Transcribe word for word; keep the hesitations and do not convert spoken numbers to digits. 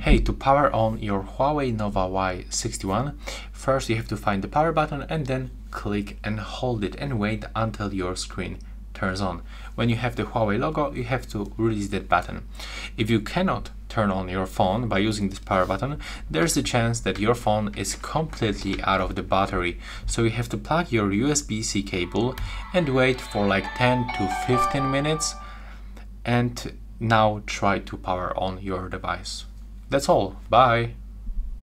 Okay, to power on your Huawei Nova Y sixty-one, first you have to find the power button and then click and hold it and wait until your screen turns on. When you have the Huawei logo, you have to release that button. If you cannot turn on your phone by using this power button, there's a chance that your phone is completely out of the battery. So you have to plug your U S B C cable and wait for like ten to fifteen minutes, and now try to power on your device. That's all. Bye.